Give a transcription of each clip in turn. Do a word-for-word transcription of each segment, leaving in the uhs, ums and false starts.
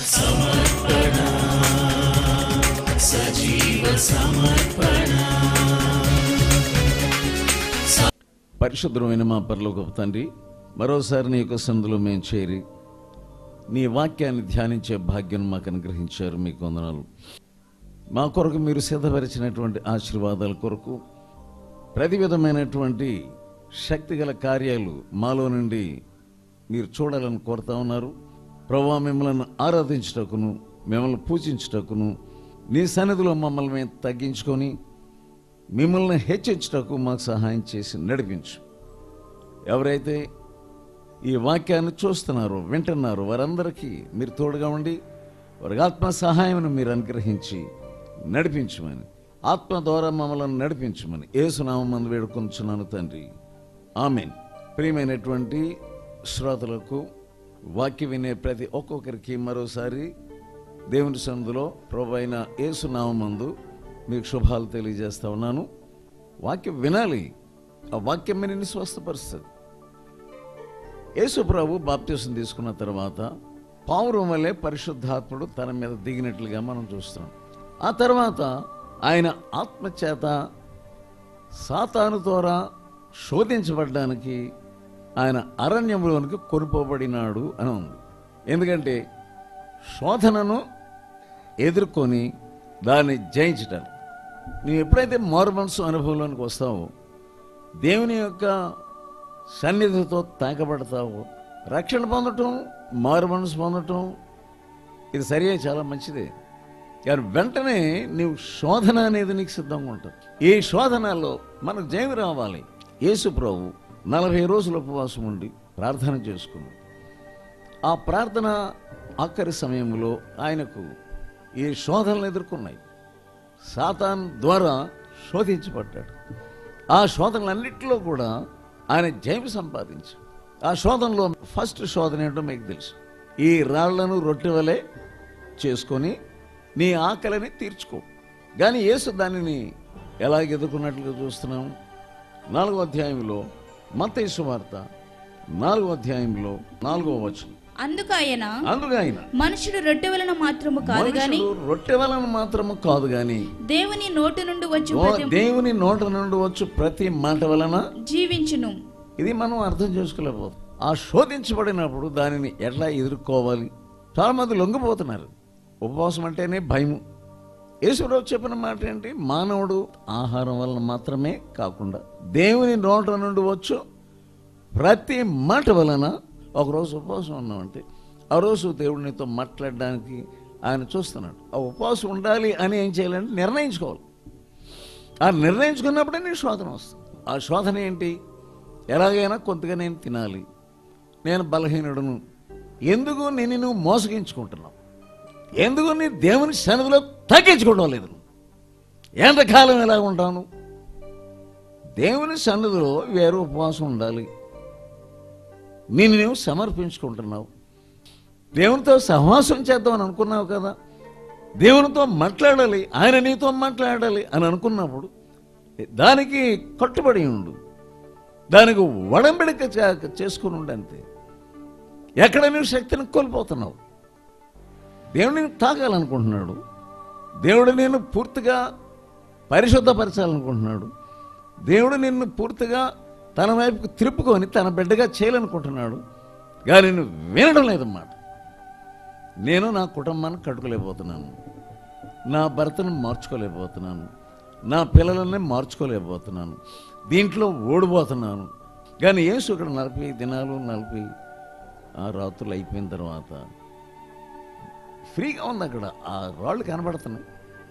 సమర్పణ సజీవ సమర్పణ. పరిశుద్ధమైన మా పరలోకపు తండ్రి, మరోసారి నీ యొక్క సన్నిధిలో మేము చేరి నీ వాక్యాన్ని ధ్యానించే భాగ్యం మాకు అనుగ్రహించారు. మీకు వందనాలు. మా కొరకు మీరు సిద్ధపరిచినటువంటి ఆశీర్వాదాల కొరకు, ప్రతి విధమైనటువంటి శక్తిగల కార్యాలు మాలో నుండి మీరు చూడాలని కోరుతా ఉన్నారు. ప్రభువా, మిమ్మల్ని ఆరాధించుటకును, మిమ్మల్ని పూజించుటకును, నీ సన్నిధిలో మమ్మల్ని మేము తగ్గించుకొని మిమ్మల్ని హెచ్చించుటకు మాకు సహాయం చేసి నడిపించు. ఎవరైతే ఈ వాక్యాన్ని చూస్తున్నారో, వింటున్నారో, వారందరికీ మీరు తోడుగా ఉండి వారికి ఆత్మ సహాయం మీరు అనుగ్రహించి నడిపించమని, ఆత్మ ద్వారా మమ్మల్ని నడిపించమని యేసునామమున వేడుకొనుచున్నాను తండ్రి, ఆమేన్. ప్రియమైనటువంటి శ్రోతలకు, వాక్య వినే ప్రతి ఒక్కొక్కరికి మరోసారి దేవుని సన్నిధిలో ప్రభువైన అయిన యేసునామమందు మీకు శుభాలు తెలియజేస్తా ఉన్నాను. వాక్యం వినాలి, ఆ వాక్యం నిన్ను స్వస్థపరుస్తుంది. యేసు ప్రభు బాప్తిసం తీసుకున్న తర్వాత పావురం వలె పరిశుద్ధాత్ముడు తన మీద దిగినట్లుగా మనం చూస్తున్నాం. ఆ తర్వాత ఆయన ఆత్మచేత సాతాను ద్వారా శోధించబడ్డానికి ఆయన అరణ్యంలోనికి కొనుపోబడినాడు అని ఉంది. ఎందుకంటే శోధనను ఎదుర్కొని దాన్ని జయించటానికి నువ్వు ఎప్పుడైతే మారు మనసు అనుభవంలోనికి వస్తావో, దేవుని యొక్క సన్నిధితో తాకబడతావో, రక్షణ పొందటం, మారు మనసు పొందటం ఇది సరిగా చాలా మంచిదే. కానీ వెంటనే నీవు శోధన అనేది నీకు సిద్ధంగా ఉంటుంది. ఈ శోధనలో మనకు జయం రావాలి. యేసు ప్రభు నలభై రోజుల ఉపవాసం ఉండి ప్రార్థన చేసుకున్నాడు. ఆ ప్రార్థన ఆఖరి సమయంలో ఆయనకు ఈ శోధనలు ఎదుర్కొన్నాయి. సాతాన్ ద్వారా శోధించబడ్డాడు. ఆ శోధనలన్నింటిలో కూడా ఆయన జయం సంపాదించాడు. ఆ శోధనలో ఫస్ట్ శోధన ఏంటో మీకు తెలుసు. ఈ రాళ్లను రొట్టె వలె చేసుకొని నీ ఆకలిని తీర్చుకో. కానీ యేసు దానిని ఎలాగ ఎదుర్కొన్నట్లుగా చూస్తున్నాం. నాలుగో అధ్యాయంలో, మత్తయి సువార్త నాలుగో అధ్యాయంలో నాలుగో వచనం. అందుకు ఆయన అందుకు ఆయన మనుషుడు రొట్టె వలన మాత్రము కాదు గాని రొట్టె వలన మాత్రము కాదు గాని దేవుని నోటి నుండి వచ్చు దేవుని నోటి నుండి వచ్చు ప్రతి మాట వలన జీవించును. ఇది మనం అర్థం చేసుకోలేకపోతాం. ఆ శోధించబడినప్పుడు దానిని ఎట్లా ఎదుర్కోవాలి? చాలా మంది లొంగిపోతున్నారు. ఉపవాసం అంటేనే భయం. యేసురావు చెప్పిన మాట ఏంటి? మానవుడు ఆహారం వలన మాత్రమే కాకుండా దేవుని నోట నుండి వచ్చు ప్రతి మాట వలన. ఒకరోజు ఉపవాసం ఉన్నామంటే ఆ రోజు దేవుడు నీతో మాట్లాడడానికి ఆయన చూస్తున్నాడు. ఆ ఉపవాసం ఉండాలి అని ఏం చేయాలంటే నిర్ణయించుకోవాలి. ఆ నిర్ణయించుకున్నప్పుడే నేను శోధన వస్తుంది. ఆ శోధన ఏంటి? ఎలాగైనా కొంతగా నేను తినాలి, నేను బలహీనుడును, ఎందుకు నేను నువ్వు మోసగించుకుంటున్నావు, ఎందుకు నీ దేవుని సన్నిధిలో తగ్గించుకోవడం లేదు, ఎంతకాలం ఎలా ఉంటాను? దేవుని సన్నిధిలో వేరే ఉపవాసం ఉండాలి. నేను నువ్వు సమర్పించుకుంటున్నావు, దేవునితో సహవాసం చేద్దామని అనుకున్నావు కదా, దేవునితో మాట్లాడాలి, ఆయన నీతో మాట్లాడాలి అని అనుకున్నప్పుడు దానికి కట్టుబడి ఉండు, దానికి వడంబడిక చేసుకుని ఉండు. అంతే. ఎక్కడ నువ్వు శక్తిని కోల్పోతున్నావు? దేవుడు నేను తాకాలనుకుంటున్నాడు, దేవుడు నేను పూర్తిగా పరిశుద్ధపరచాలనుకుంటున్నాడు, దేవుడు నిన్ను పూర్తిగా తన వైపుకు తిరుపుకొని తన బిడ్డగా చేయాలనుకుంటున్నాడు. కానీ నువ్వు వినడం లేదన్నమాట. నేను నా కుటుంబాన్ని కట్టుకోలేకపోతున్నాను, నా భర్తను మార్చుకోలేకపోతున్నాను, నా పిల్లలని మార్చుకోలేకపోతున్నాను, దీంట్లో ఓడిపోతున్నాను. కానీ యేసు ఇక్కడ నలభై దినాలు నలభై ఆ రాత్రులు అయిపోయిన తర్వాత ఫ్రీగా ఉంది. అక్కడ ఆ రాళ్ళు కనబడుతున్నాయి.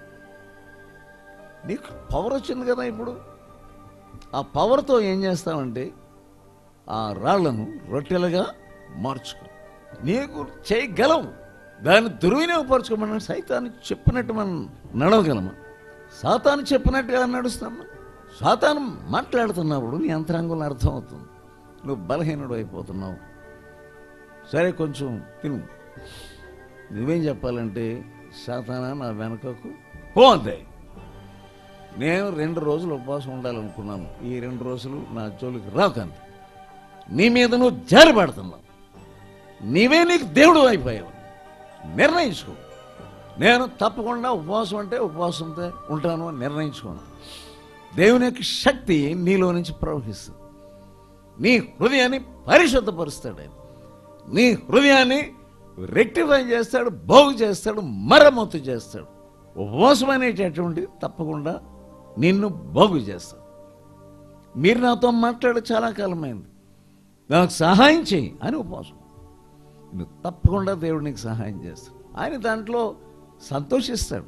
నీకు పవర్ వచ్చింది కదా ఇప్పుడు. ఆ పవర్తో ఏం చేస్తామంటే ఆ రాళ్లను రొట్టెలుగా మార్చుకో. నీకు చేయగలవు. దాన్ని దుర్వినియోగపరచుకోమని సైతాన్ని చెప్పినట్టు మనం నడవగలమా? సాతాను చెప్పినట్టుగా నడుస్తామా? సాతాను మాట్లాడుతున్నప్పుడు నీ యంత్రాంగంలో అర్థమవుతుంది, నువ్వు బలహీనుడు అయిపోతున్నావు. సరే కొంచెం తిను. నువ్వేం చెప్పాలంటే, సాతానా నా వెనకకు పోతే నేను రెండు రోజులు ఉపవాసం ఉండాలనుకున్నాను, ఈ రెండు రోజులు నా జోలికి రాకండి. నీ మీద నువ్వు జారిపడుతున్నావు, నీవే నీకు దేవుడు అయిపోయావు. నిర్ణయించుకో. నేను తప్పకుండా ఉపవాసం అంటే ఉపవాసంతో ఉంటాను అని నిర్ణయించుకోను. దేవుని యొక్క శక్తి నీలో నుంచి ప్రవహిస్తుంది. నీ హృదయాన్ని పరిశుద్ధపరుస్తాడు ఆయన. నీ హృదయాన్ని రెక్టిఫై చేస్తాడు, బాగు చేస్తాడు, మరమ్మతు చేస్తాడు. ఉపవాసం అనేటటువంటిది తప్పకుండా నిన్ను బాగు చేస్తాడు. మీరు నాతో మాట్లాడే చాలా కాలమైంది, నాకు సహాయం చేయి అని ఉపవాసం. నువ్వు తప్పకుండా దేవుడు నీకు సహాయం చేస్తాడు. ఆయన దాంట్లో సంతోషిస్తాడు.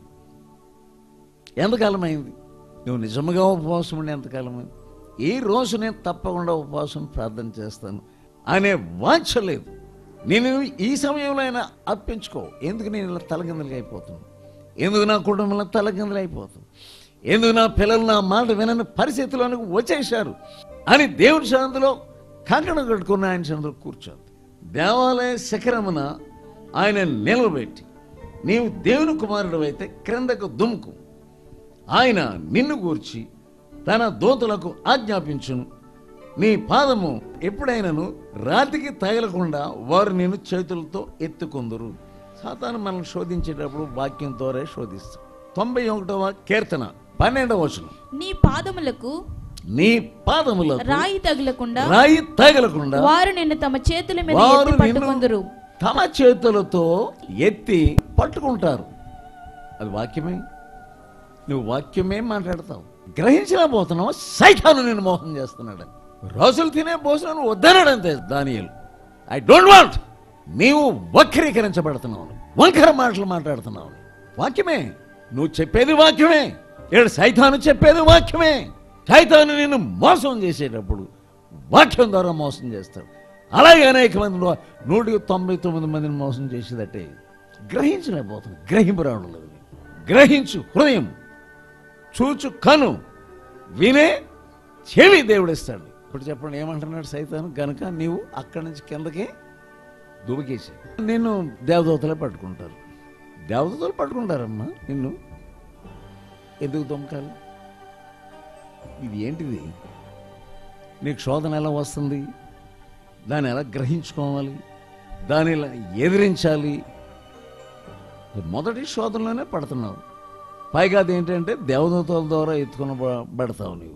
ఎంతకాలమైంది నువ్వు నిజముగా ఉపవాసం ఉండి? ఎంతకాలమైంది? ఈ రోజు నేను తప్పకుండా ఉపవాసం ప్రార్థన చేస్తాను అనే వాంఛ లేదు. నేను ఈ సమయంలో అయినా అర్పించుకో. ఎందుకు నేను ఇలా తలకిందులుగా అయిపోతున్నాను? ఎందుకు నా కుటుంబంలో తలకిందులు అయిపోతుంది? ఎందుకు నా పిల్లలు నా మాట వినని పరిస్థితిలోనికి వచ్చేశారు అని దేవుని సన్నిధిలో కంకణం కట్టుకున్న ఆయన సన్నిధిలో కూర్చోండి. దేవాలయ శిఖరమున ఆయన నిలబెట్టి, నీవు దేవుని కుమారుడు అయితే క్రిందకు దుమ్కు, ఆయన నిన్ను గూర్చి తన దూతలకు ఆజ్ఞాపించును, నీ పాదము ఎప్పుడైనాను రాతికి తగలకుండా వారు నేను చేతులతో ఎత్తుకొందురు. సాతాను మనల్ని శోధించేటప్పుడు వాక్యం ద్వారా శోధిస్తాం. తొంభై ఒకటవ కీర్తన పన్నెండవ వచనం, నీ పాదములకు నీ పాదములకు రాయి తగలకుండా రాయి తగలకుండా వారు నిన్ను తమ చేతుల మీద వారు ఎత్తి నిన్ను పట్టుకొందురు. తమ చేతులతో ఎత్తి పట్టుకుంటారు. అది వాక్యమే. నువ్వు వాక్యమే మాట్లాడతావు. గ్రహించలేకపోతున్నావు. సైతాను నిన్ను మోసం చేస్తున్నాడు. రోజులు తినే భోజనం వద్దనడంతే దానియేలు. I don't want. నీవు వక్రీకరించబడుతున్నావు, వంకర మాటలు మాట్లాడుతున్నావు. వాక్యమే నువ్వు చెప్పేది, వాక్యమే. ఏడు సైతాను చెప్పేది వాక్యమే. సైతాను నిన్ను మోసం చేసేటప్పుడు వాక్యం ద్వారా మోసం చేస్తాడు. అలాగే అనేక మంది నూటికి తొంభై తొమ్మిది మందిని మోసం చేసేదట్టే గ్రహించలేకపోతుంది. గ్రహింపు రావడం లేదు. గ్రహించు హృదయం, చూచు కను, వినే చెవి దేవుడు ఇస్తాడు. ఇప్పుడు చెప్పండి, ఏమంటున్నాడు సైతాను? గనుక నీవు అక్కడి నుంచి కిందకి దుమికేసి నిన్ను దేవదూతలే పట్టుకుంటారు. దేవదూతలు పట్టుకుంటారమ్మా నిన్ను. ఎందుకు దుమకాలి? ఇది ఏంటిది? నీకు శోధన ఎలా వస్తుంది? దాన్ని ఎలా గ్రహించుకోవాలి? దాన్ని ఎలా ఎదిరించాలి? మొదటి శోధనలోనే పడుతున్నావు. పైగా అది ఏంటంటే దేవదూతల ద్వారా ఎత్తుకుని పడతావు నీవు.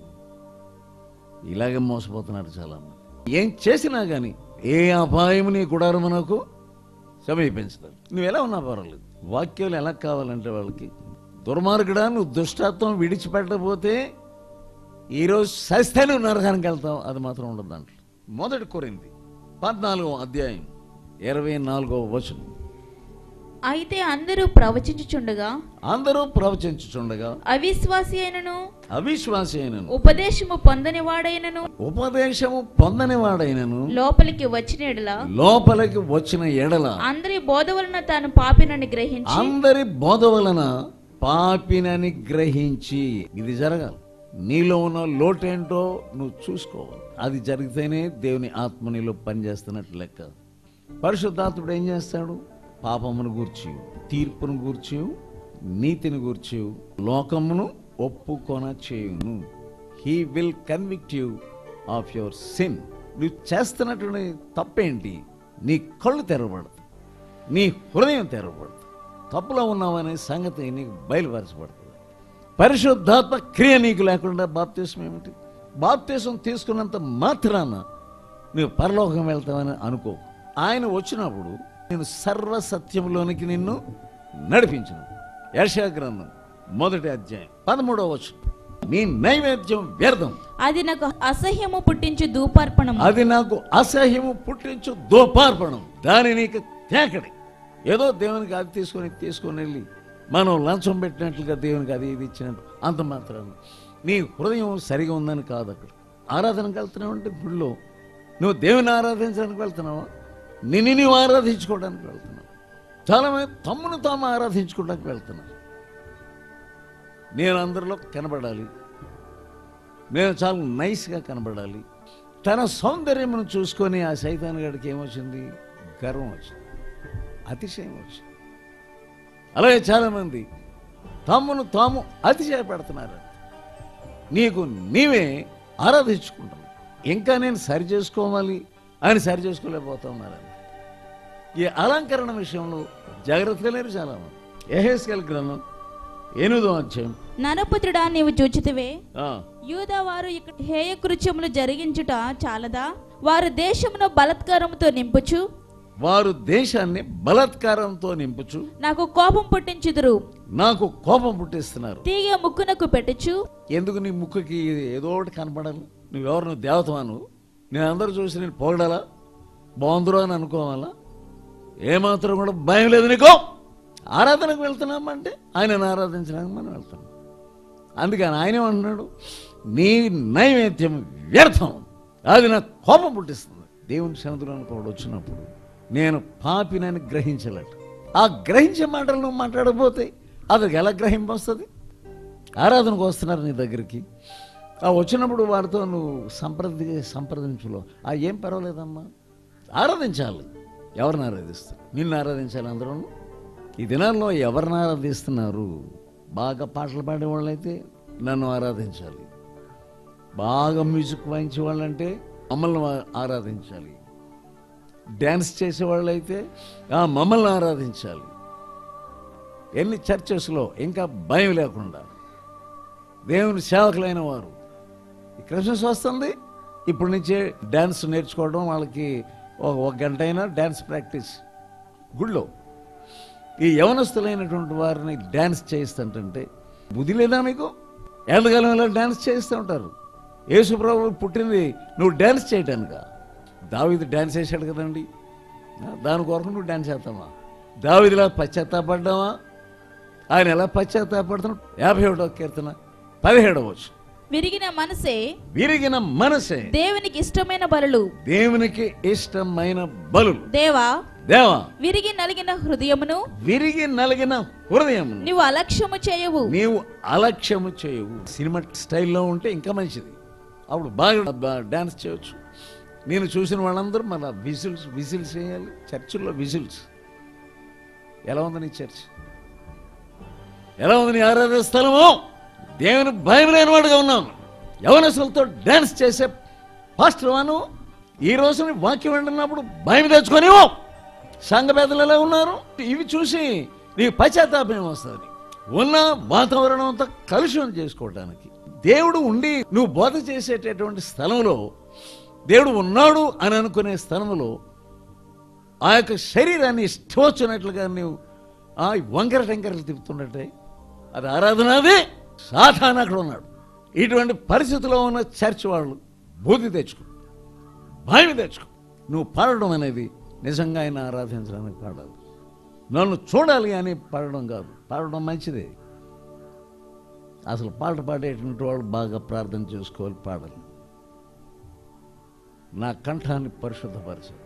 ఇలాగే మోసపోతున్నారు చాలామంది. ఏం చేసినా కానీ ఏ అపాయం నీ గుడారమునకు సమీపించదు. నువ్వు ఎలా ఉన్నా పర్వాలేదు. వాక్యాలు ఎలా కావాలంటే వాళ్ళకి, దుర్మార్గుడా నువ్వు దుష్టత్వం విడిచిపెట్టకపోతే ఈరోజు సస్తేనే నరకానికి వెళ్తావు. అది మాత్రం ఉండదు దాంట్లో. మొదటి కొరింథీ పద్నాలుగో అధ్యాయం ఇరవై నాలుగో వచనం, అయితే అందరూ ప్రవచించుచుండగా అందరూ ప్రవచించుచుండగా అవిశ్వాసి అయినను అవిశ్వాసి అయినను ఉపదేశము పొందని వాడైనను ఉపదేశము పొందని వాడైనను లోపలికి వచ్చిన ఎడల లోపలికి వచ్చిన ఎడల అందరి బోధ వలన తాను పాపినని గ్రహించి అందరి బోధ వలన పాపినని గ్రహించి. ఇది జరగాలి. నీలో ఉన్న లోటేంటో నువ్వు చూసుకోవాలి. అది జరిగితేనే దేవుని ఆత్మ నీలో పనిచేస్తున్నట్లు లెక్క. పరిశుద్ధాత్ముడు ఏం చేస్తాడు? పాపమును గూర్చి, తీర్పును గూర్చి, నీతిని గూర్చి లోకమును ఒప్పుకొన చేయును. He will convict you of your sin. నువ్వు చేస్తున్నటువంటి తప్పేంటి? నీ కళ్ళు తెరవబడదు, నీ హృదయం తెరవబడదు. తప్పులో ఉన్నావనే సంగతి నీకు బయలుపరచబడుతుంది. పరిశుద్ధాత్మ క్రియ నీకు లేకుండా బాప్తిసం ఏమిటి? బాప్తిసం తీసుకున్నంత మాత్రాన నువ్వు పరలోకం వెళ్తావని అనుకో. ఆయన వచ్చినప్పుడు నేను సర్వసత్యంలోనికి నిన్ను నడిపించను. యెషయా గ్రంథం మొదటి అధ్యాయం పదమూడవ వచనం, నీ నైవేద్యం వ్యర్థం, అది నాకు అసహ్యము పుట్టించు ధూపార్పణం, అది నాకు అసహ్యము పుట్టించు ధూపార్పణం. దాని నీకు తేకడి. ఏదో దేవునికి అది తీసుకొని తీసుకొని వెళ్ళి మనం లంచం పెట్టినట్లుగా దేవునికి అది ఇది ఇచ్చినట్టు అంత మాత్రాన నీ హృదయం సరిగా ఉందని కాదు. అక్కడ ఆరాధనకు వెళ్తున్నావు అంటే గుళ్ళో నువ్వు దేవుని ఆరాధించడానికి వెళ్తున్నావా? నిన్ను నీవు ఆరాధించుకోవడానికి వెళ్తున్నావు. చాలామంది తమ్మును తాము ఆరాధించుకోవడానికి వెళ్తున్నారు. నేను అందరిలో కనబడాలి, నేను చాలా నైస్గా కనబడాలి. తన సౌందర్యమును చూసుకొని ఆ సైతాన్ గడికి ఏమొచ్చింది? గర్వం వచ్చింది, అతిశయం వచ్చింది. అలాగే చాలామంది తమ్మును తాము అతిశయపెడుతున్నారు. నీకు నీవే ఆరాధించుకుంటావు. ఇంకా నేను సరి చేసుకోవాలి అని సరి చేసుకోలేకపోతున్నారు. ఈ అలంకరణ విషయంలో జాగ్రత్తగా లేరు చాలా మంది. యెహెజ్కేలు గ్రంథం ఎనిమిదో అధ్యాయం. నరపుత్రుడా, నీవు చూచితివే, ఆ, యూదా వారు ఇక్కడ హేయ కృత్యములు జరిగించుట చాలదా? వారు దేశమును బలత్కారముతో నింపుచు వారు దేశాన్ని బలాత్కారంతో నింపుచు నాకు కోపం పుట్టించుదురు. నాకు కోపం పుట్టిస్తున్నారు. తీగ ముక్కునకు పెట్టుచు. ఎందుకు నీ ముక్కుకి ఏదో ఒకటి కనపడాలి? నువ్వెవరు? నువ్వు దేవతవా? నువ్వు నేను అందరూ చూసి నేను పొగడాలా, బాగుందిరో అని అనుకోవాలా? ఏమాత్రం కూడా భయం లేదు నీకు. ఆరాధనకు వెళ్తున్నామంటే ఆయనను ఆరాధించడానికి మనం వెళ్తున్నాం. అందుకని ఆయన ఏమంటున్నాడు? నీ నైవేద్యం వ్యర్థం, అది నాకు కోపం పుట్టిస్తుంది. దేవుని సన్నిధిలో అనుకోడు వచ్చినప్పుడు నేను పాపినని గ్రహించలేట. ఆ గ్రహించే మాటలు నువ్వు మాట్లాడకపోతే అతనికి ఎలా గ్రహింపు వస్తుంది? ఆరాధనకు వస్తున్నారు నీ దగ్గరికి, ఆ వచ్చినప్పుడు వారితో నువ్వు సంప్రది సంప్రదించులో ఆ ఏం పర్వాలేదమ్మా, ఆరాధించాలి. ఎవరిని ఆరాధిస్తారు? నిన్ను ఆరాధించాలి అందరూ. ఈ దినాల్లో ఎవరిని ఆరాధిస్తున్నారు? బాగా పాటలు పాడేవాళ్ళు అయితే నన్ను ఆరాధించాలి, బాగా మ్యూజిక్ వాయించే వాళ్ళంటే మమ్మల్ని ఆరాధించాలి, డ్యాన్స్ చేసేవాళ్ళు అయితే మమ్మల్ని ఆరాధించాలి. ఎన్ని చర్చెస్లో ఇంకా భయం లేకుండా దేవుని సేవకులైన వారు ఈ క్రిస్మస్ వస్తుంది, ఇప్పటి నుంచే డ్యాన్స్ నేర్చుకోవడం, వాళ్ళకి ఒక గంట అయినా డ్యాన్స్ ప్రాక్టీస్ గుళ్ళో. ఈ యవనస్తులైనటువంటి వారిని డ్యాన్స్ చేయిస్తుంటే బుద్ధి లేదా మీకు? ఎంతకాలంలో డ్యాన్స్ చేస్తూ ఉంటారు. యేసు ప్రభువు పుట్టింది నువ్వు డ్యాన్స్ చేయటానికా? దావీదు డ్యాన్స్ చేశాడు కదండి, దాని కొరకు నువ్వు డ్యాన్స్ చేస్తావా? దావీదులా పశ్చాత్తాపడ్డావా? ఆయన ఎలా పశ్చాత్తాపడుతున్నాడు? యాభై ఒకటో కీర్తన పదిహేడవ వచ్చు. విరిగిన మనసే విరిగిన మనసే దేవునికి ఇష్టమైన బలులు. దేవునికి ఇష్టమైన బలులు. దేవా దేవా విరిగి నలిగిన హృదయమును విరిగి నలిగిన హృదయం నీవు అలక్ష్యము చేయవు. నీవు అలక్ష్యము చేయవు. సినిమా స్టైల్లో ఉంటే ఇంకా మంచిది, అప్పుడు బాగా డాన్స్ చేయవచ్చు. నేను చూసిన వాళ్ళందరూ మన విజిల్స్ విజిల్స్ చేయాలి. చర్చిల్లో విజిల్స్. ఎలా ఉంది నీ చర్చ్? ఎలా ఉంది నీ ఆరాధన స్థలము? దేవుని భయం లేని వాడుగా ఉన్నాను. యవనస్తులతో డాన్స్ చేసే పాస్టర్ వాను ఈ రోజు వాక్యం వింటున్నప్పుడు భయం తెచ్చుకొని సంఘ పెద్దలు ఎలా ఉన్నారు ఇవి చూసి నీకు పశ్చాత్తాపం వస్తుంది. ఉన్న వాతావరణం అంతా కలుషితం చేసుకోవడానికి దేవుడు ఉండి నువ్వు బోధ చేసేటటువంటి స్థలంలో, దేవుడు ఉన్నాడు అని అనుకునే స్థలంలో ఆ యొక్క శరీరాన్ని ఇష్టం వచ్చినట్లుగా నువ్వు ఆ వంకర టెంకరలు తిప్పుతున్నట్టే అది ఆరాధనది. సాతాను అక్కడ ఉన్నాడు. ఇటువంటి పరిస్థితిలో ఉన్న చర్చ్ వాళ్ళు బుద్ధి తెచ్చుకో, భయం తెచ్చుకో. నువ్వు పాడడం అనేది నిజంగా ఆయన ఆరాధించడానికి పాడాలి. నన్ను చూడాలి అని పాడడం కాదు. పాడడం మంచిదే. అసలు పాట పాడేటువంటి వాళ్ళు బాగా ప్రార్థన చేసుకోవాలి, పాడాలి. నా కంఠాన్ని పరిశుద్ధపరచాలి.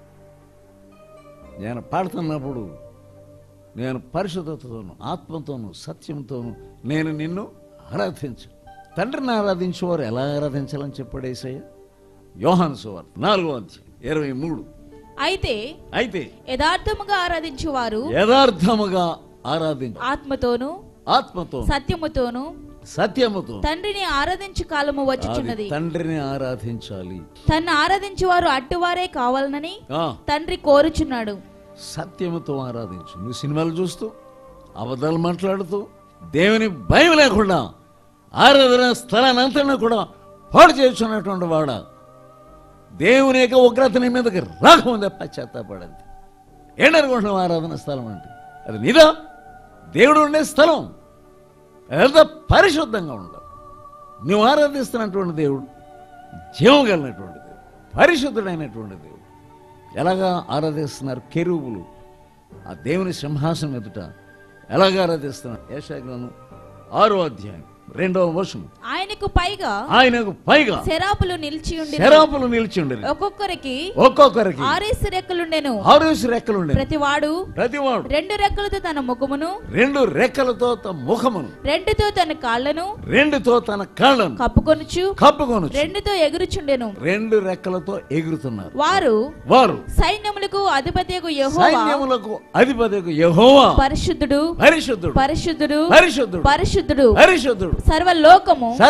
నేను పాడుతున్నప్పుడు నేను పరిశుద్ధతతోను, ఆత్మతోను, సత్యంతోను నేను నిన్ను ఆరాధించు. తండ్రిని ఆరాధించేవారు ఎలా ఆరాధించాలని చెప్పాడు యేసయ్య. యోహాను సువార్త నాలుగో అధ్యాయం ఇరవై మూడు. అయితే అయితే యథార్థముగా ఆరాధించువారు యథార్థముగా ఆరాధించు ఆత్మతోను ఆత్మతో సత్యముతోను సత్యముతో తండ్రిని ఆరాధించు కాలము వచ్చుచున్నది. తండ్రిని ఆరాధించాలి. తన్ను ఆరాధించువారు అట్టువారే కావాలనని ఆ తండ్రి కోరుచున్నాడు. సత్యముతో ఆరాధించు. నువ్వు సినిమాలు చూస్తూ అబద్ధాలు మాట్లాడుతూ దేవుని భయం లేకుండా ఆరాధన స్థలాన్ని అంతా కూడా పాడు చేస్తున్నటువంటి వాడ దేవుని యొక్క ఉగ్రత నీ మీదకి రాకముందే పశ్చాత్తాపడింది. ఏంటనుకుంటున్నావు ఆరాధన స్థలం అంటే? అది నీదా? దేవుడు ఉండే స్థలం ఎంత పరిశుద్ధంగా ఉండవు. నువ్వు ఆరాధిస్తున్నటువంటి దేవుడు జీవం కలిగినటువంటి దేవుడు, పరిశుద్ధుడైనటువంటి దేవుడు. ఎలాగా ఆరాధిస్తున్నారు కెరూబులు ఆ దేవుని సింహాసనం ఎదుట ఎలాగ ఆరాధిస్తున్నారు? యెషయా గ్రంథం ఆరో అధ్యాయం రెండవ వచనం. ఆయనకు పైగా ఆయనకు పైగా శరాపులు నిలిచి ఉండి శరాపులు నిలిచి ఉండేది. ఒక్కొక్కరికి ఒక్కొక్కరికి ఆరేసి రెక్కలుండెను. ఆరేసి రెక్కలు ఉండేవి. ప్రతివాడు ప్రతివాడు రెండు రెక్కలతో తన ముఖమును, రెండు రెక్కలతో తన ముఖమును, రెండుతో తన కాళ్ళను, రెండుతో తన కాళ్ళను కప్పుకొనుచు కప్పుకొను, రెండుతో ఎగురుచుండెను. రెండు రెక్కలతో ఎగురుతున్నారు. వారు వారు సైన్యములకు అధిపతియగు యెహోవా, సైన్యములకు అధిపతియగు యెహోవా పరిశుద్ధుడు పరిశుద్ధుడు పరిశుద్ధుడు పరిశుద్ధుడు పరిశుద్ధుడు పరిశుద్ధుడు సర్వలోకము సర్వ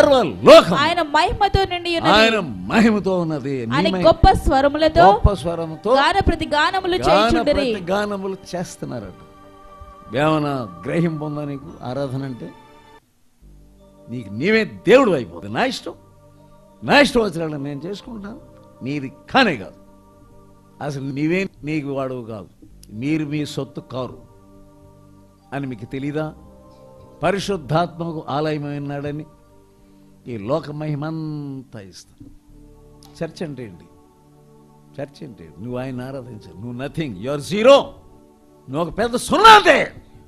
సర్వలోకం ఆయన మహిమతో నిండి ఉన్నది. ఆయన మహిమతో ఉన్నది. అని గొప్ప స్వరములతో గొప్ప స్వరముతో గాన ప్రతి గానములు గాన చేయుచుండిరి. ప్రతి గానములు చేస్తున్నారట. ఏమన్నా గ్రహం పొందా నీకు ఆరాధన అంటే? నీకు నీవే దేవుడు అయిపోతుంది. నా ఇష్టం నా ఇష్టం వచ్చిన నేను చేసుకుంటాను, నీది కానే కాదు. అసలు నీవే నీకు వాడువు కాదు, మీరు మీ సొత్తు కారు అని మీకు తెలీదా? పరిశుద్ధాత్మకు ఆలయమైనాడని ఈ లోక మహిమంతా ఇస్తాను. చర్చ్ అంటే ఏంటి? చర్చ్ అంటే నువ్వు ఆయన ఆరాధించాలి. నువ్వు నథింగ్, యు ఆర్ జీరో. నువ్వు ఒక పెద్ద సున్నాతే.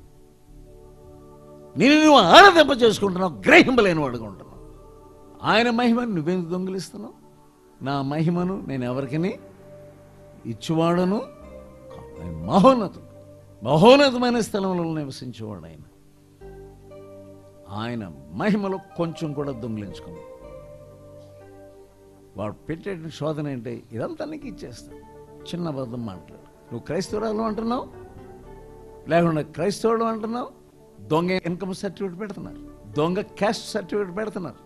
నేను నువ్వు ఆరాధింప చేసుకుంటున్నావు, గ్రహింపలేని వాడుకుంటున్నావు. ఆయన మహిమను నువ్వెందుకు దొంగిలిస్తున్నావు? నా మహిమను నేను ఎవరికి ఇచ్చువాడను. మహోన్నతుడు, మహోన్నతమైన స్థలంలో నివసించేవాడు ఆయన. ఆయన మహిమలో కొంచెం కూడా దొంగిలించుకున్నాడు. వాడు పెట్టే శోధన ఏంటి? ఇదంతా నీకు ఇచ్చేస్తాను. చిన్న అబద్ధం మాట్లాడు. నువ్వు క్రైస్తవురాలు అంటున్నావు, లేకుండా క్రైస్తవుడు అంటున్నావు. దొంగ ఇన్కమ్ సర్టిఫికేట్ పెడుతున్నారు, దొంగ క్యాస్ట్ సర్టిఫికేట్ పెడుతున్నారు.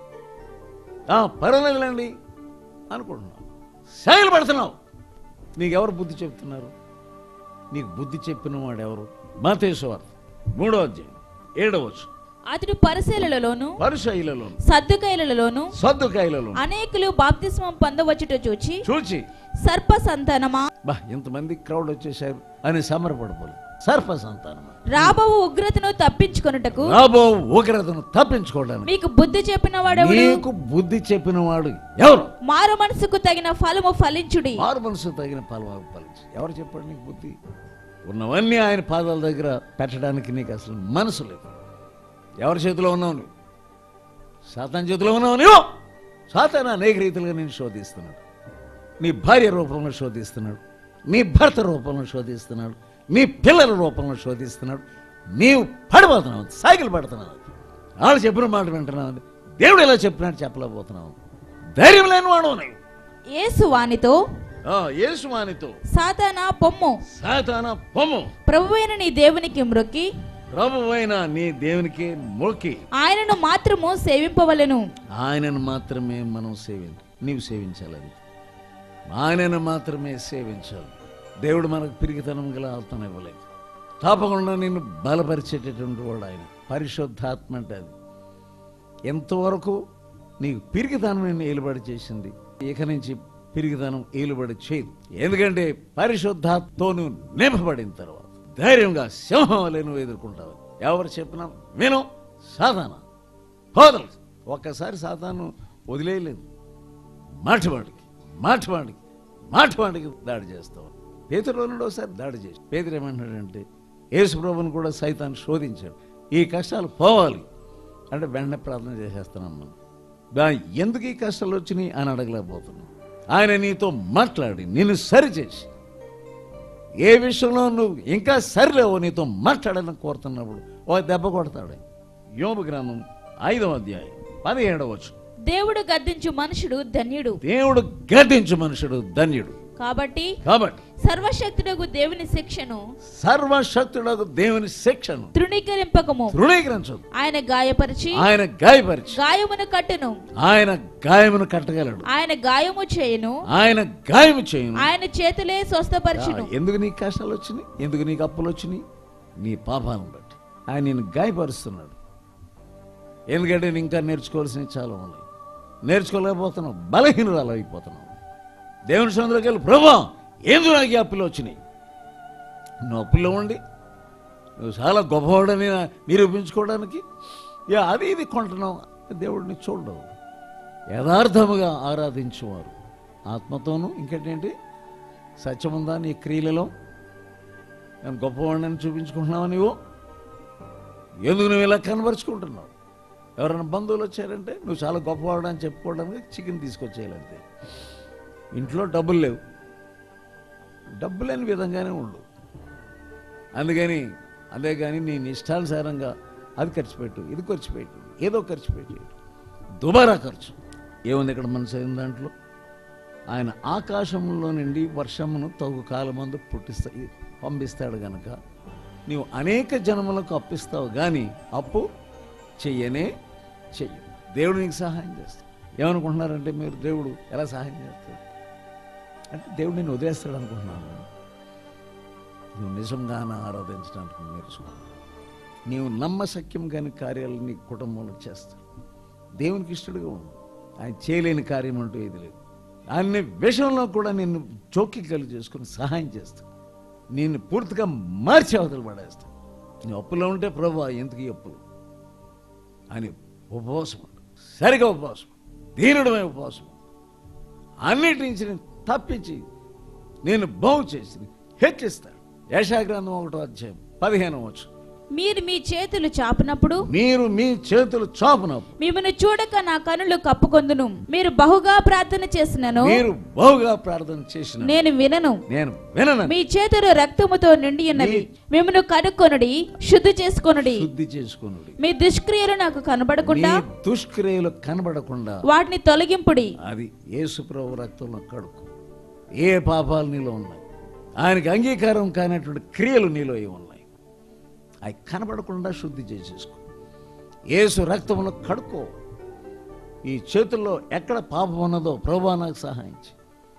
పర్వాలేదులేండి అనుకుంటున్నావు, సైలు పెడుతున్నావు. నీకెవరు బుద్ధి చెప్తున్నారు? నీకు బుద్ధి చెప్పిన వాడు ఎవరు? మత్తయి సువార్త మూడో అధ్యాయం ఏడవచ్చు. అతడు పరిసయ్యులలోను పరిసయ్యులలోను సద్దుకైలలోను సద్దుకైలలోను అనేకులు బాప్తిస్మం పొందవచ్చుట చూచి చూచి సర్ప సంతానమా, బా ఇంతమంది క్రౌడ్ వచ్చేసారు అని సమరపడిపోలేదు. సర్ప సంతానమా, రాబో ఉగ్రతను తప్పించుకొనుటకు రాబో ఉగ్రతను తప్పించుకోవడానికి మీకు బుద్ధి చెప్పిన వాడెవడు? నీకు బుద్ధి చెప్పిన వాడు ఎవరు? మారు మనసుకు తగిన ఫలము ఫలించుడి. మారు మనసు తగిన ఫలము ఫలించు. ఎవరు చెప్పాడు నీకు బుద్ధి? ఉన్నవన్నీ ఆయన పాదాల దగ్గర పెట్టడానికి నీకు అసలు మనసు లేదు. ఎవరి చేతిలో ఉన్నావు నువ్వు? సాతాను చేతిలో ఉన్నావు నువ్వు. సాతాను అనేక రీతిలుగా నేను శోధిస్తున్నాడు. నీ భార్య రూపంలో శోధిస్తున్నాడు, నీ భర్త రూపంలో శోధిస్తున్నాడు, నీ పిల్లల రూపంలో శోధిస్తున్నాడు. నీవు పడిపోతున్నావు, సైకిల్ పడుతున్నావు. వాళ్ళు చెప్పిన మాట వింటున్నావు, దేవుడు ఎలా చెప్పినట్టు చెప్పలేకపోతున్నావు. ధైర్యం లేని వాడు నీవు. యేసు వానితో యేసు వానితో సాతానా పొమ్ము, సాతానా పొమ్ము, ప్రభువైన నీ దేవునికి మ్రొక్కి ప్రభువైన నీ దేవునికి మొక్కి ఆయనను మాత్రము సేవింపవలెను. ఆయనను మాత్రమే మనం సేవించాలి. నీవు సేవించాలని ఆయనను మాత్రమే సేవించాలి. దేవుడు మనకు పిరిగితనం గల ఆత్మను ఇవ్వలేదు. తప్పకుండా నిన్ను బలపరిచేటటువంటి వాడు ఆయన. పరిశుద్ధాత్మ అంటే అది. ఎంతవరకు నీకు పిరిగితనం నిన్ను ఏలుబడి చేసింది, ఇక నుంచి పిరిగితనం ఏలుబడి చేయదు. ఎందుకంటే పరిశుద్ధాత్మతో నువ్వు నింపబడిన తర్వాత ధైర్యంగా సింహం వలె నువ్వు ఎదుర్కొంటావు. ఎవరు చెప్పినా విను. సాతాను వదలు. ఒక్కసారి సాతాను వదిలేయలేదు. మాటివాడికి మాటివాడికి మాటివాడికి దాడి చేస్తావు. పేతురు ఒకసారి దాడి చేసి పేతురు ఏమంటాడంటే యేసు ప్రభువును కూడా సైతాన్ని శోధించాడు. ఈ కష్టాలు పోవాలి అంటే వెంటనే ప్రార్థన చేసేస్తున్నాం మనం. ఎందుకు ఈ కష్టాలు వచ్చినాయి అని అడగలేకపోతున్నాం. ఆయన నీతో మాట్లాడి నిన్ను సరిచేసి ఏ విషయంలో నువ్వు ఇంకా సరిలేవో నీతో మాట్లాడాలని కోరుతున్నప్పుడు ఓ దెబ్బ కొడతాడు. యోబు గ్రంథం ఐదవ అధ్యాయం పదిహేడవ వచనం. దేవుడు గద్దించు మనుషుడు ధన్యుడు. దేవుడు గద్దించు మనుషుడు ధన్యుడు. కాబట్టి కాబట్టి సర్వశక్తుడగు దేవుని శిక్షను సర్వశక్తుడగు దేవుని శిక్షను తృణీకరింపకము. తృణీకరించదు. ఆయన గాయపరిచి ఆయన గాయపరిచి గాయమును కట్టును. ఆయన గాయమును కట్టగలడు. ఆయన గాయము చేయును. ఆయన గాయము చేయును. ఆయన చేతులే స్వస్థపరచును. ఎందుకు నీకు కష్టాలు వచ్చినాయి? ఎందుకు నీకు అప్పులు వచ్చినాయి? నీ పాపాలను బట్టి ఆయన నిన్ను గాయపరుస్తున్నాడు. ఎందుకంటే నేను ఇంకా నేర్చుకోవాల్సినవి చాలా ఉన్నాయి. నేర్చుకోలేకపోతున్నావు, బలహీనురాలు అయిపోతున్నావు. దేవుని సముద్రంలోకి వెళ్ళి ప్రభువా ఏందో నాకు అప్పులు వచ్చినాయి. నువ్వు అప్పుల్లో ఉండి నువ్వు చాలా గొప్పవాడని నిరూపించుకోవడానికి అది ఇది కొంటున్నావు. దేవుడిని చూడవు. యథార్థముగా ఆరాధించేవారు ఆత్మతోనూ ఇంకేంటి సత్యముందా నీ క్రియలలో? నేను గొప్పవాడిని చూపించుకుంటున్నావు. నువ్వు ఎందుకు నువ్వు ఇలా కనబరుచుకుంటున్నావు? ఎవరైనా బంధువులు వచ్చారంటే నువ్వు చాలా గొప్పవాడు అని చెప్పుకోవడానికి చికెన్ తీసుకొచ్చేయాలంతే. ఇంట్లో డబ్బులు లేవు, డబ్బు లేని విధంగానే ఉండు. అందుకని అదే కానీ నేను ఇష్టానుసారంగా అది ఖర్చు పెట్టు, ఇది ఖర్చు పెట్టు, ఏదో ఖర్చు పెట్టి దుబారా ఖర్చు. ఏముంది ఇక్కడ మన చదివిన దాంట్లో? ఆయన ఆకాశంలో నుండి వర్షమును తగు కాలమందు పుట్టిస్తా పంపిస్తాడు గనక నీవు అనేక జనములకు అప్పిస్తావు కానీ అప్పు చెయ్యనే చెయ్యి. దేవుడు నీకు సహాయం చేస్తాడు. ఏమనుకుంటున్నారంటే మీరు దేవుడు ఎలా సహాయం చేస్తాడు అంటే దేవుడు నేను వదిలేస్తాడు అనుకుంటున్నాను. నువ్వు నిజంగా ఆరాధించడానికి నేర్చుకో. నీవు నమ్మశక్యం కాని కార్యాలు నీ కుటుంబంలో చేస్తాడు. దేవునికి ఇష్టడుగా ఉండు. ఆయన చేయలేని కార్యం అంటూ ఏది లేదు. అన్ని విషయంలో కూడా నిన్ను చోక్కికలు చేసుకుని సహాయం చేస్తాడు. నిన్ను పూర్తిగా మార్చి అవతలు పడేస్తాడు. నీ అప్పులో ఉంటే ప్రభువా ఎందుకు ఈ అప్పులు అని ఉపవాసం ఉండు. సరిగా ఉపవాసం, దీనుడమే ఉపవాసం. అన్నిటి నుంచి నేను తప్పించి నేను బాగు చేసి హెచ్చిస్తాడు. యెషయా గ్రంథం ఒకటో అధ్యాయం పదిహేను వచ్చు. మీరు మీ చేతులు చాపినప్పుడు మీరు మీ చేతులు చాపునప్పుడు మిమ్మల్ని చూడక నా కనులు కప్పుకొందును. మీరు బహుగా ప్రార్థన చేసినను మీరు బహుగా ప్రార్థన చేసిన నేను వినను. నేను వినను. మీ చేతులు రక్తముతో నిండి ఉన్నవి. మిమ్మల్ని కనుక్కొనుడి, శుద్ధి చేసుకొనుడి. శుద్ధి చేసుకొనుడి. మీ దుష్క్రియలు నాకు కనబడకుండా మీ దుష్క్రియలు కనబడకుండా వాటిని తొలగింపుడి. అది యేసుప్రభు రక్తంలో కడుకు. ఏ పాపాలు నీలో ఉన్నాయి, ఆయనకి అంగీకారం కానటువంటి క్రియలు నీలో ఏ ఉన్నాయి, అవి కనబడకుండా శుద్ధి చేసేసుకో. యేసు రక్తంలో కడుక్కో. ఈ చేతుల్లో ఎక్కడ పాపం ఉన్నదో ప్రభువా నాకు సహాయం చేయి,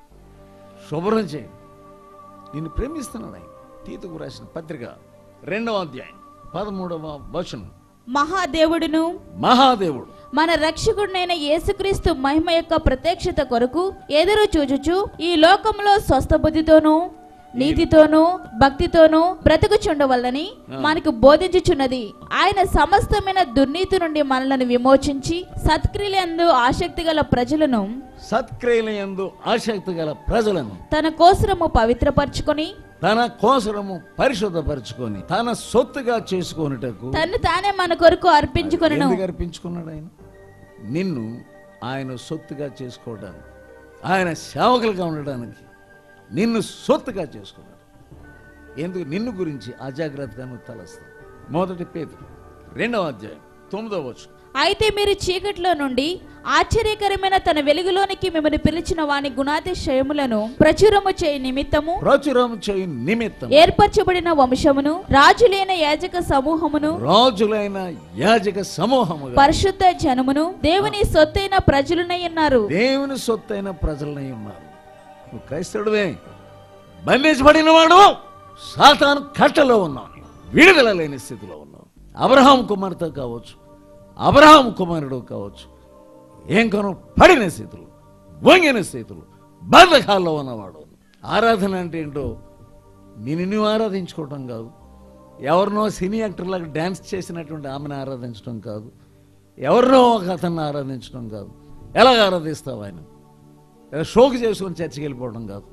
శుభ్రం చేయి. నిన్ను ప్రేమిస్తున్నాడు ఆయన. తీతుకు రాసిన పత్రిక రెండవ అధ్యాయం పదమూడవ వచనం. మహాదేవుడును మహాదేవుడు మన రక్షకుడినైన యేసుక్రీస్తు మహిమ యొక్క ప్రత్యక్షత కొరకు ఎదురు చూచుచు ఈ లోకంలో స్వస్థ బుద్ధితోనూ నీతితోనూ భక్తితోనూ బ్రతుకుచుండవల్లని మనకు బోధించుచున్నది. ఆయన సమస్తమైన దుర్నీతి నుండి మనలను విమోచించి సత్క్రియలందు ఆసక్తి గల ప్రజలను సత్క్రియలందు ఆసక్తి గల ప్రజలను తన కోసరము పవిత్రపరచుకొని తన కోసరము పరిశుద్ధపరచుకొని తన సొత్తుగా చేసుకొనుటకు తను తానే మన కొరకు అర్పించుకొనెను. ఎందుకు అర్పించుకున్నాడు ఆయన? నిన్ను ఆయన సొత్తుగా చేసుకోవడానికి, ఆయన సేవకులుగా ఉండడానికి నిన్ను సొత్తుగా చేసుకున్నాడు. ఎందుకు? నిన్ను గురించి అజాగ్రత్తగా నువ్వు తలస్తావు. మొదటి పేతురు రెండవ అధ్యాయం తొమ్మిదవ వచనం. అయితే మీరు చీకట్లో నుండి ఆశ్చర్యకరమైన తన వెలుగులోనికి మిమ్మల్ని పిలిచిన వాని గుణాతిశయములను ప్రచురము చేయ నిమిత్తము ప్రచురము చేయ నిమిత్తం ఏర్పరచబడిన వంశమును రాజులైన యాజక సమూహమును రాజులైన యాజక సమూహము పరిశుద్ధ జనమును దేవుని సొత్తైన ప్రజలనై ఉన్నారు. దేవుని సొత్తైన ప్రజలనై ఉన్నారు. నువ్వు క్రైస్తవుడివే, బంధించబడిన వాడు, సాతాను కట్టలో ఉన్నావు, విడుదల లేని స్థితిలో ఉన్నావు. అబ్రహాం కుమార్తె కావచ్చు, అబ్రహాం కుమారుడు కావచ్చు, ఏం కొను పడిన స్థితులు, వంగిన స్థితులు, బంధకాల్లో ఉన్నవాడు. ఆరాధన అంటే ఏంటో నిన్ను నువ్వు ఆరాధించుకోవటం కాదు, ఎవరినో సినీ యాక్టర్లాగా డ్యాన్స్ చేసినటువంటి ఆమెను ఆరాధించడం కాదు, ఎవరినో ఒక అతన్ని ఆరాధించడం కాదు. ఎలాగ ఆరాధిస్తావు? ఆయన షోకి చేసుకొని చర్చికి వెళ్ళిపోవడం కాదు.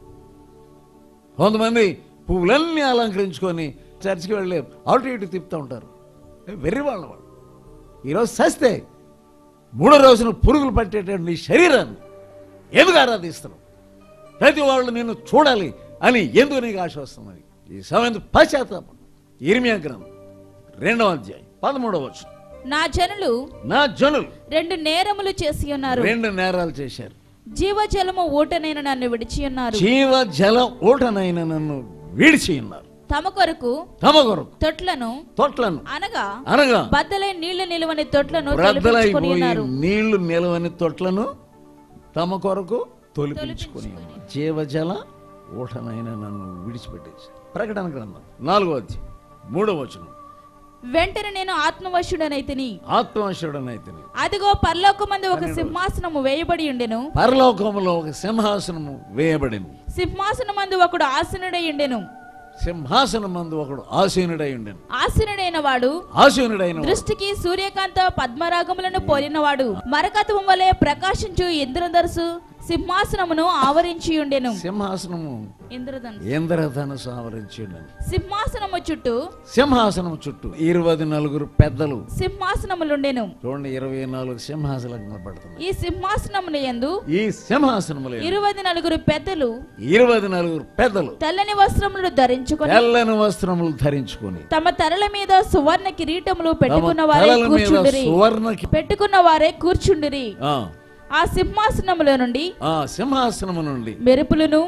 కొంతమంది పువ్వులన్నీ అలంకరించుకొని చర్చికి వెళ్ళి అటు ఇటు తిప్పుతూ ఉంటారు. వెర్రి వాళ్ళ వాళ్ళు. ఈరోజు సస్తే మూడో రోజున పురుగులు పట్టేటువంటి నీ శరీరాన్ని ఎందుకు ఆరాధిస్తున్నావు? ప్రతి వాళ్ళు నిన్ను చూడాలి అని ఎందుకు నీకు ఆశ వస్తున్నది? ఈ సమయం పశ్చాత్తాపం. ఇర్మియా గ్రంథం రెండవ అధ్యాయం పదమూడవ వచనం. నా జనులు నా జనులు రెండు నేరములు చేసి ఉన్నారు. రెండు నేరాలు చేశారు. జీవజలము ఊటనైన నన్ను విడిచి ఉన్నారు. జీవ జల ఊటనైన నన్ను విడిచి ఉన్నారు. తమ కొరకు తమ కొరకు తొట్లను తొట్లను అనగా అనగా బద్దలై నీళ్లు నిలువని తొట్లను రద్దలైపోయి నీళ్లు నిలవని తొట్లను తమ కొరకు తొలిపించుకొని జీవజల ఊటనైన నన్ను విడిచిపెట్టేసి. ప్రకటన గ్రంథం నాలుగో అధ్యాయం మూడో వచనం. వెంటనే నేను ఆత్మవశుడనైతిని ఆత్మవశుడనైతిని అదిగో పరలోకమందు ఒక సింహాసనము వేయబడి ఉండెను. పరలోకములో ఒక సింహాసనము వేయబడెను. సింహాసనమందు ఒకడు ఆసీనుడై ఉండెను. సింహాసనమందు ఒకడు ఆసీనుడై ఉండెను. ఆసీనుడైన వాడు ఆసీనుడైన దృష్టికి సూర్యకాంత పద్మరాగములను పోలినవాడు మరకతము వలె ప్రకాశించు ఇంద్రధనుసు సింహాసనమును ఆవరించి ఉండెను. సింహాసనము ఇంద్రధనుసు ఇంద్రధనుసు ఆవరించి ఉండెను. సింహాసనము చుట్టూ సింహాసనం చుట్టూ ఇరవై నలుగురు పెద్దలు సింహాసనములుండెను. చూడండి, ఇరవై నాలుగు సింహాసనాలు కనబడుతున్నాయి. ఈ సింహాసనముల యందు ఈ సింహాసనముల ఇరవై నలుగురు పెద్దలు ఇరవై నలుగురు పెద్దలు తెల్లని వస్త్రములు ధరించుకొని తెల్లని వస్త్రములు ధరించుకొని తమ తలల మీద సువర్ణ కిరీటములు పెట్టుకున్న వారే కూర్చుండిరి సువర్ణ పెట్టుకున్న వారే కూర్చుండిరి. ఆ సింహాసనముల నుండి ఆ సింహాసనము నుండి మెరుపులను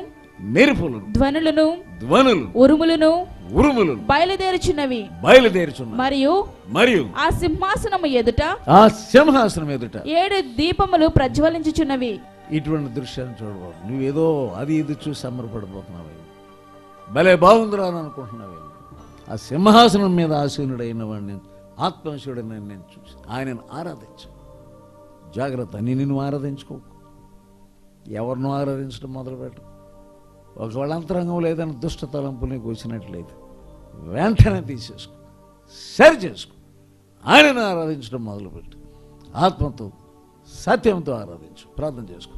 మెరుపులను, ధ్వనులను ధ్వనులు, ఉరుములను ఉరుములు బయలుదేరుచున్నవి బయలుదేరుచున్నవి. మరియు మరియు ఆ సింహాసనము ఎదుట ఆ సింహాసనం ఎదుట ఏడు దీపములు ప్రజ్వలించుచున్నవి. ఇటువంటి దృశ్యాన్ని చూడబోదు. నువ్వేదో అది ఇది చూసి సంబరపడిపోతున్నావు, భలే బాగుందిరా అని అనుకుంటున్నావే. ఆ సింహాసనం మీద ఆసీనుడైన వాడిని, ఆత్మశుడైన నేను చూసి ఆయనను ఆరాధించు. జాగ్రత్త, నీ నిన్ను ఆరాధించుకోకు, ఎవరినో ఆరాధించడం మొదలుపెట్టు. ఒకవేళ అంతరంగం లేదని దుష్ట తలంపులు నీకు వచ్చినట్లయితే వెంటనే తీసేసుకో, సరి చేసుకో. ఆయనను ఆరాధించడం మొదలుపెట్టు. ఆత్మతో సత్యంతో ఆరాధించు. ప్రార్థన చేసుకో.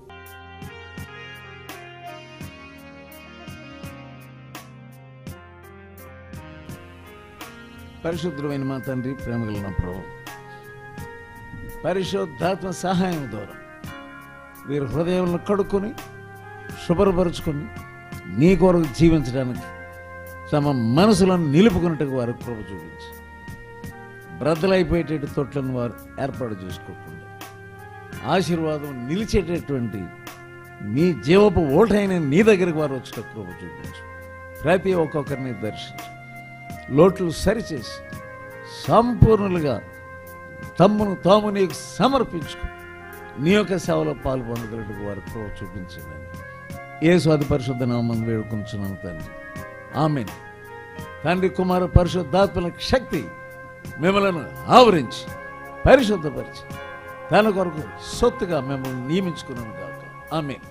పరిశుద్ధమైన మా తండ్రి, ప్రేమగల ప్రభు, పరిశుద్ధాత్మ సహాయం ద్వారా వీరు హృదయంలో కడుక్కొని శుభ్రపరుచుకొని నీ కొరకు జీవించడానికి తమ మనసులను నిలుపుకున్నట్టుగా వారు కృప చూపించి బ్రద్దలైపోయేటట్టు తొట్లను వారు ఏర్పాటు చేసుకోకుండా ఆశీర్వాదం నిలిచేటటువంటి నీ జీవపు ఓటైన నీ దగ్గరికి వారు వచ్చిన కృప చూపించు. ప్రతి ఒక్కొక్కరిని దర్శించు, లోట్లు సరిచేసి సంపూర్ణులుగా తమ్మును తాము నీకు సమర్పించుకు నీ యొక్క సేవలో పాలు పొందగలట్టుకు వారు కృప చూపించండి. యేసు అతి పరిశుద్ధ నామమున వేడుకొంచున్నాను తండ్రి, ఆమేన్. తండ్రి, కుమార పరిశుద్ధాత్మల శక్తి మిమ్మల్ని ఆవరించి పరిశుద్ధపరిచి తన కొరకు సొత్తుగా మిమ్మల్ని నియమించుకున్నాను కాక. ఆమేన్.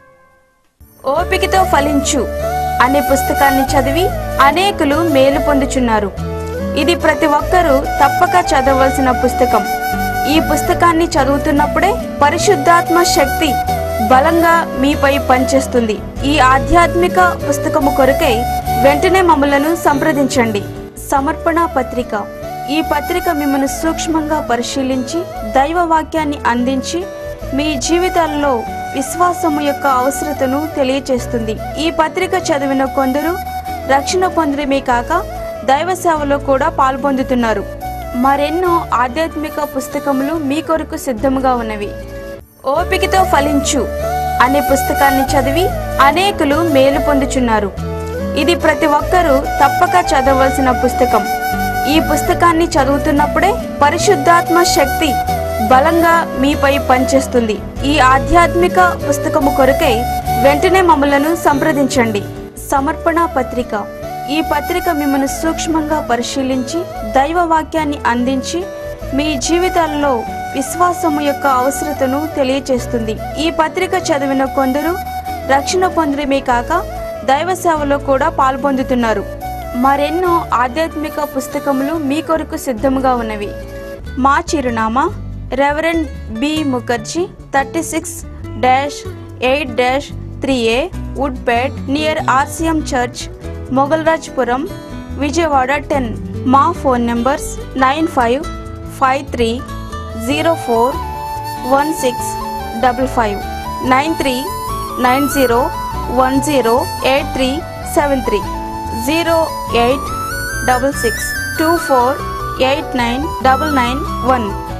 ఓపికతో ఫలించు అనే పుస్తకాన్ని చదివి అనేకులు మేలు పొందుచున్నారు. ఇది ప్రతి ఒక్కరూ తప్పక చదవలసిన పుస్తకం. ఈ పుస్తకాన్ని చదువుతున్నప్పుడే పరిశుద్ధాత్మ శక్తి బలంగా మీపై పనిచేస్తుంది. ఈ ఆధ్యాత్మిక పుస్తకము కొరకై వెంటనే మమ్మలను సంప్రదించండి. సమర్పణ పత్రిక. ఈ పత్రిక మిమ్మల్ని సూక్ష్మంగా పరిశీలించి దైవ వాక్యాన్ని అందించి మీ జీవితాల్లో విశ్వాసము యొక్క అవసరతను తెలియచేస్తుంది. ఈ పత్రిక చదివిన కొందరు రక్షణ పొందడమే కాక దైవ సేవలో కూడా పాల్పొందుతున్నారు. మరెన్నో ఆధ్యాత్మిక పుస్తకములు మీ కొరకు సిద్ధముగా ఉన్నవి. ఓపికతో ఫలించు అనే పుస్తకాన్ని చదివి అనేకులు మేలు పొందుచున్నారు. ఇది ప్రతి ఒక్కరూ తప్పక చదవలసిన పుస్తకం. ఈ పుస్తకాన్ని చదువుతున్నప్పుడే పరిశుద్ధాత్మ శక్తి బలంగా మీపై పనిచేస్తుంది. ఈ ఆధ్యాత్మిక పుస్తకము కొరకై వెంటనే మమ్మలను సంప్రదించండి. సమర్పణ పత్రిక. ఈ పత్రిక మిమ్మల్ని సూక్ష్మంగా పరిశీలించి దైవ వాక్యాన్ని అందించి మీ జీవితాల్లో విశ్వాసము యొక్క అవసరతను తెలియచేస్తుంది. ఈ పత్రిక చదివిన కొందరు రక్షణ పొందడమే కాక దైవ సేవలో కూడా పాల్పొందుతున్నారు. మరెన్నో ఆధ్యాత్మిక పుస్తకములు మీ కొరకు సిద్ధముగా ఉన్నవి. మా చిరునామా reverend B Mukherjee, thirty six dash eight dash three A Woodpet near RCM church, Mogalrajpuram, Vijayawada ten. మా phone numbers nine five five three zero four one six double five, nine three nine zero one zero eight three seven three, zero eight double six two four eight nine double nine one.